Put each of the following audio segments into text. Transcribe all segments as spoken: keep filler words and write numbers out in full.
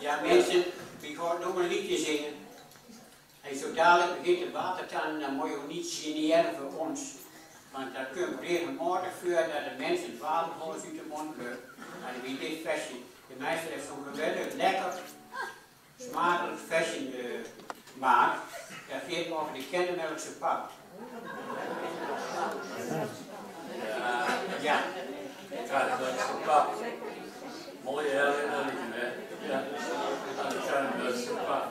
Ja, mensen, ik ga nog een liedje zingen. En zo dadelijk begint het watertanden, dan moet je ook niet generen voor ons. Want dat kunnen we regelmatig vuren dat de mensen het waterhoos uit de mond krijgen. En wie dit versje, de meester heeft zo'n geweldig lekker, smakelijk versje gemaakt. Dat geeft over de Kennemerkse pap. Ja. Kennemerkse pap. Mooie herinneringen, hè? Ja. Aan de Kennemerkse pap.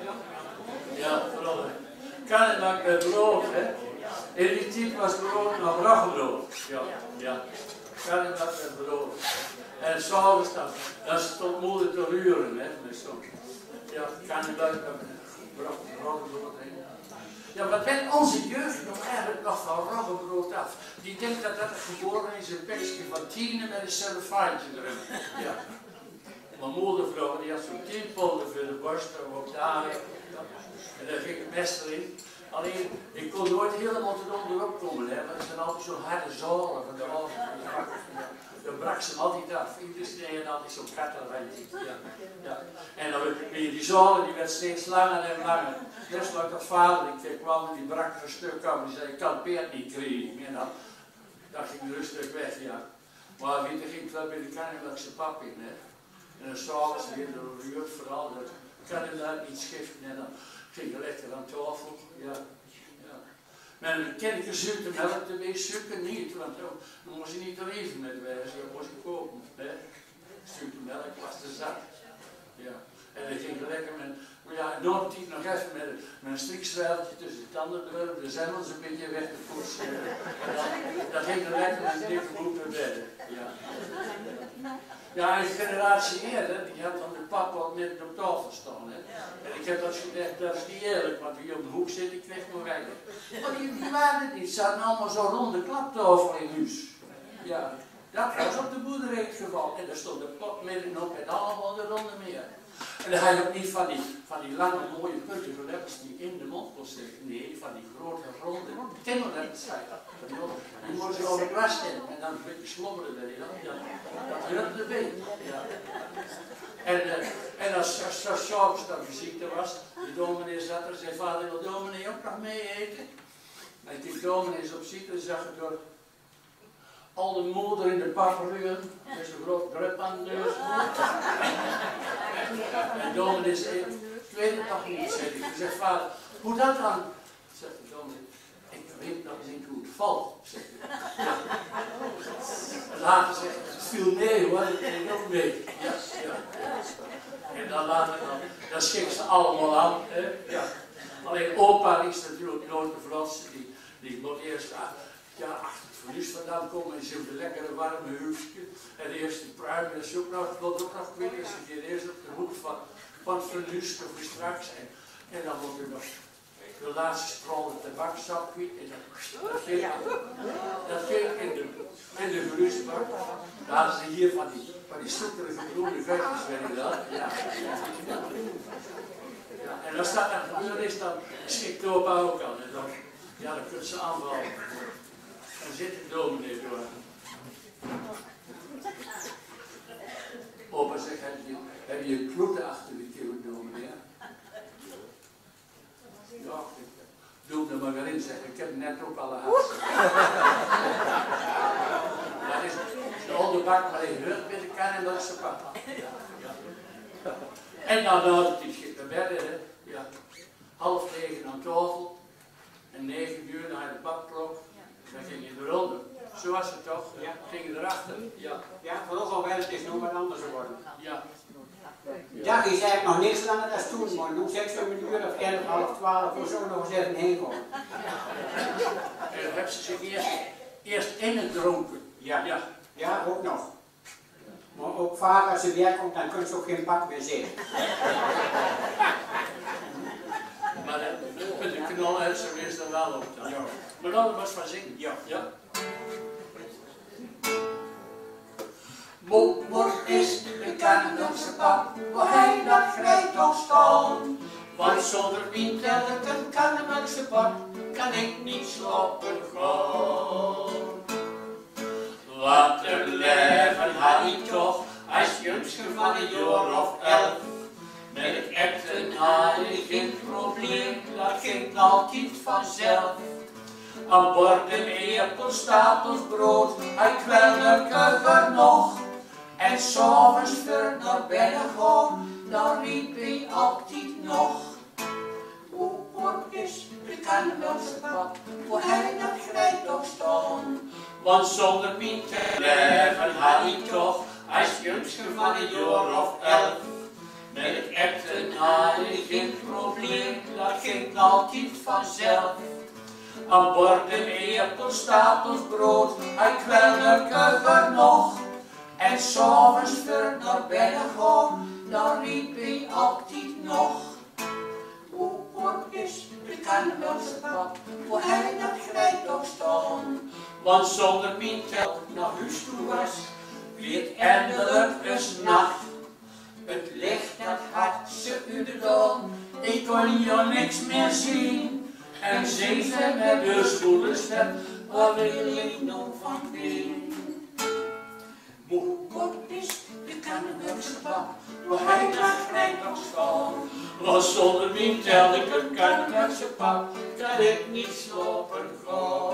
Ja, vooral. Kennemerk met brood, hè? In die tijd was brood nog roggebrood. Ja, ja. Kennemerk met brood. En s'avonds dan, dan stond moeder te ruren, hè? Dus zo. Ja, Kennemerk met roggebrood. Ja, wat bent onze jeugd nog eigenlijk nog van roggebrood af? Die denkt dat dat geboren is een pekje van tienen met een cellofaantje erin. Ja. Mijn moedervrouw die had zo'n tienpolder voor de borst en op daar. En daar ging het best erin. Alleen, ik kon nooit helemaal tot onderop komen, hè, want er zijn altijd zo'n harde zolen van de oven. Dan brak ze hem altijd af. Iedereen had altijd zo'n kattenrandje. Ja. Ja. En dan weer die zolen die werd steeds langer en langer. Net zoals dat vader, ik kwam en die brak er een stuk af. Die zei, ik kan het peert niet krijgen. En dan, dan ging er een stuk weg, ja. Maar weet je, ging het wel bij de Kennemerkse pap in, hè. En dan s'avonds weer de ruurt vooral, dat kan je daar niet schiften. En dan ging je lekker aan tafel, ja. Ja. Maar dan ken ik een zoete melk te wees, suiker niet, want dan, dan moest je niet te leven met wijze, dan moest je kopen. Hè. Zoete melk was te zak. Ja. En dan ging je lekker met, ja, enorm tijd nog even met, met een strikzwijltje tussen de tanden door, de zemmels een beetje weg te poetsen. Dan ging je lekker met een dikke broek naar bed. Ja. Ja, een generatie eerder, die had dan de pap al net op tafel staan. Hè. En ik heb dat gezegd, dat is niet eerlijk, want wie op de hoek zit, ik krijg nog rijden. Maar die, die waren het niet, ze hadden allemaal zo'n ronde klaptafel in huis. Ja, dat was op de boerderij het geval. En daar stond de pot middenop en allemaal de ronde meer. En dan had je ook niet van die, van die lange mooie puntige letters die in de mond kon steken. Nee, van die grote ronde tingelletters. Die moest je over het glas stellen en dan een beetje slobberen erin. Ja, dat hield erbij. Ja. En, uh, en als er s'avonds dan visite was, de dominee zat er en zei, vader, wil dominee ook nog mee eten? En die dominee is op zitten en zag het door al de moeder in de papruur, met zo'n groot drup aan de neus. En dominee zei, ik weet het nog niet, zei hij. Hij zegt, vader, hoe dat dan? Zegt de dominee, ik weet nog niet hoe het valt, zegt hij. Ja. En later zegt hij, het viel mee hoor, ik ging ook mee. Ja, ja. En dan later, dan, dan schikken ze allemaal aan. Hè? Ja. Alleen opa is natuurlijk nooit de vlotste, die, die moet eerst ja, achter het verlies vandaan komen en zo'n lekkere warme huisje. En eerst die pruim en zoek nog, het wordt ook nog kwijt, als je hier eerst op de hoek van, van het verlies of straks. En, en dan wordt er nog de laatste sprong de tabakzak kwijt en dat, dat ging, dat ging in de, in de verliesbak. Daar hadden ze hier van die, van die zoeterige groene vetjes, weet je dat? Ja. Ja. En als dat dan gebeurd is, dan schikt opa ook aan. En dan, ja, dan kunnen ze aanvallen. Dan zit de dominee door. Opa zegt, heb je, heb je een kloete achter de keel, dominee? Ja, doe hem er maar weer in, zeg. Ik heb net ook al gehad. Dat is de onderbak waar je hurt met de Kennemerkse papa. Ja. En dan had het iets gebeurd, hè. Ja. Half negen aan tafel. En negen uur naar de bakklok. Dan ging je eronder. Zo was het toch? Ja. Ging je erachter? Ja. Ja, vooral al wel, het is nog wat anders geworden. Ja. De dag is eigenlijk nog niks langer dan toen, maar nu zes uur of elf, half twaalf, voor zo nog eens even heen komen. En dan hebben ze zich eerst, eerst in het dronken. Ja. Ja. Ja, ook nog. Maar ook vaak als ze weer komt, dan kunnen ze ook geen bak meer zitten. Maar met de knal uit ze meestal wel op dan. Ja. Maar dat was van zingen. Ja. Ja. Moe is de Kennemerkse pap, waar hij dat grijpt toch staan. Want zonder winterlijke Kennemerkse pap kan ik niet slapen gaan. Wat er leven had hij toch, als jongske van een jaar of elf. altijd vanzelf. Aan borden eepel, stapels brood, hij kwelke nog. En s'avonds voor naar binnen gaan, dan riep hij altijd nog. Hoe kort is, ik kan wel zijn pap, voor hij dat grijpt toch staan. Want zonder mij te blijven had hij toch, als jongste van een jaar of elf. Met het eten had hij geen probleem, dat ging altijd vanzelf. Aan borden eepel, stapels brood, hij kwelke nog. En s'avonds voor naar binnen gaan, dan riep hij altijd nog. Hoe kort is, ik kan wel zijn pap, voor hij dat grijpt toch staan. Want zonder mij tel naar huis toe was, werd eindelijk eens nacht. Het licht dat had ze gedaan, ik kon hier niks meer zien. En ze zei met de stoele stem, wat wil ik nou van wie? Hoe kort is, ik kan wel zijn pap, voor hij dat grijpt toch staan. Want zonder mij tel ik het kan met zijn pap, dat ik niet slapen ga.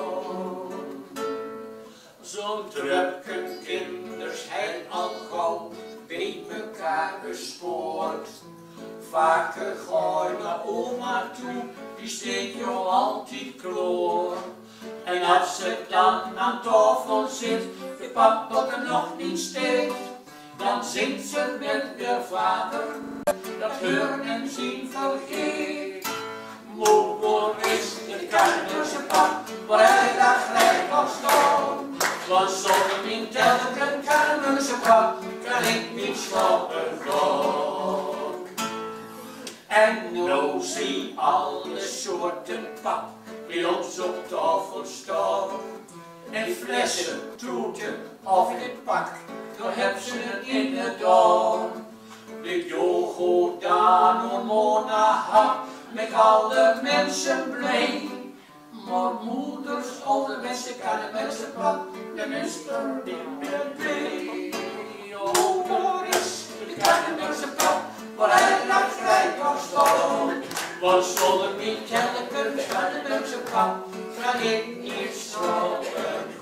Zo'n drukke kinders hij al gauw bij elkaar gespoord. Vaker ga je naar oma toe, die steekt jou altijd kloor. En als ze dan aan tafel zit, de pap dat er nog niet steekt, dan zingt ze met de vader, dat horen en zien vergeet. Moe is, het kan door zijn pap, waar hij daar gelijk op staan. Want zonder mijn telken kan zijn pap, kan ik niet slapen gaan. En nou zie alle soorten pap bij ons op tafel staan. En flessen, troeten of in het pak, dan heb ze het inderdaad. De yoghurt, dan Mona hap, met alle mensen blij. Maar moeders, alle mensen kan de mensen pap, de mensen niet meer bij. Oh, is, de kan de mensen pap, waar hij dat grijpt nog staan. Want zonder mij telkens kan de mensen pap, kan ik niet slapen.